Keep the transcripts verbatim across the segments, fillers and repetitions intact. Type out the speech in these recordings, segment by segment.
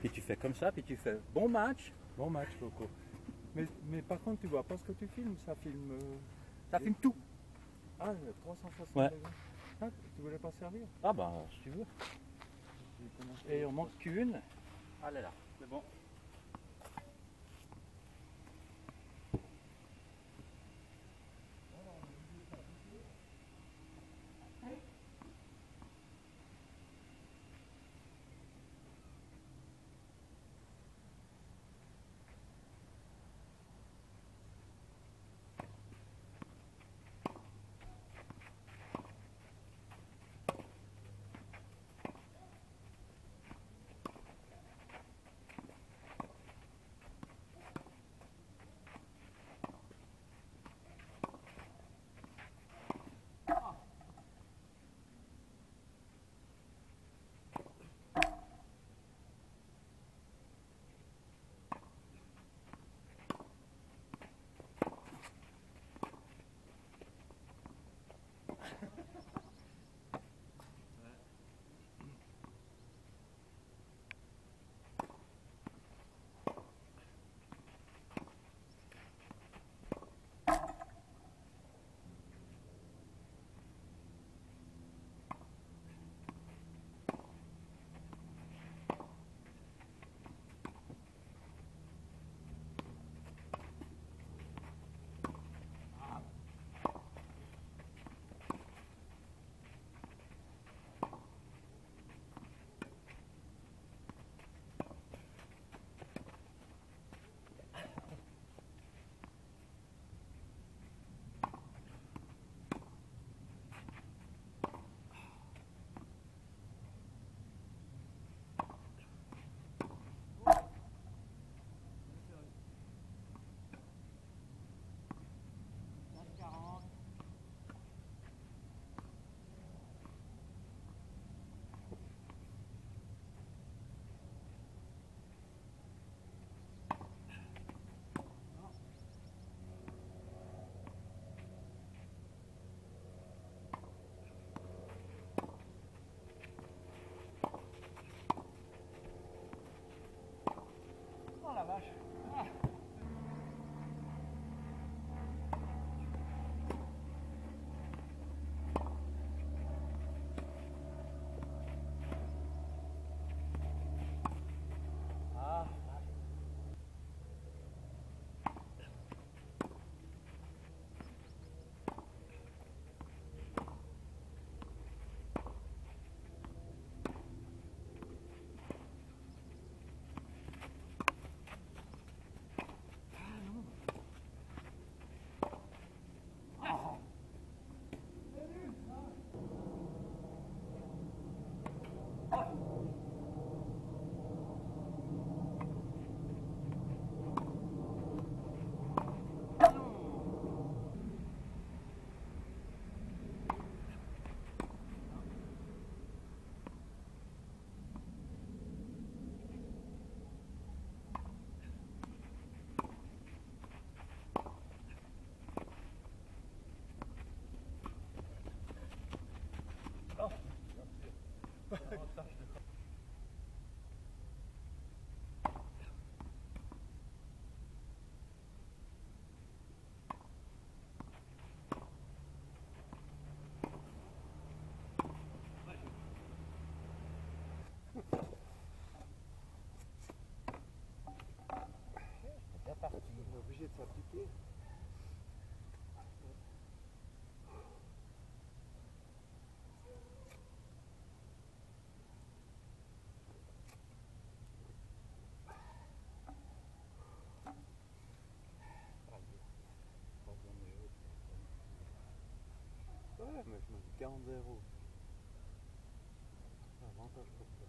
Puis tu fais comme ça, puis tu fais bon match. Bon match, Coco. Mais, mais par contre, tu vois pas ce que tu filmes, ça filme. euh, Ça filme tout. Ah, le trois cent soixante Ouais. degrés. Ah, tu voulais pas servir? Ah bah, si tu veux. J'ai commencé- Et on manque qu'une. Elle est là, c'est bon. Oh la vache. Ah. Ah. C'est parti. On est obligé de s'appliquer. Ouais, mais je me dis quarante zéro. Avantage pour toi.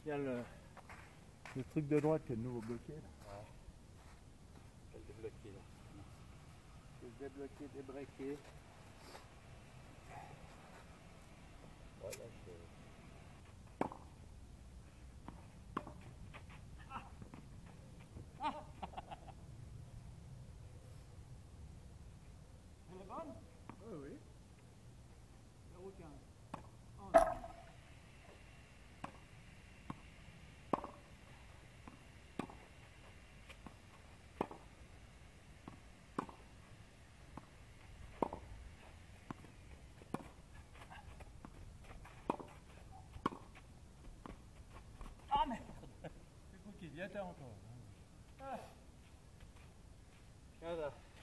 Il y a le, le truc de droite qui est de nouveau bloqué. Là. Ouais. Je vais le débloquer là. C'est débloqué, débreaké. Ouais, là, je... Elle est bonne? Oui, oui. zéro quinze. Ah merde! C'est quoi qui vient encore? Ah. Regarde là.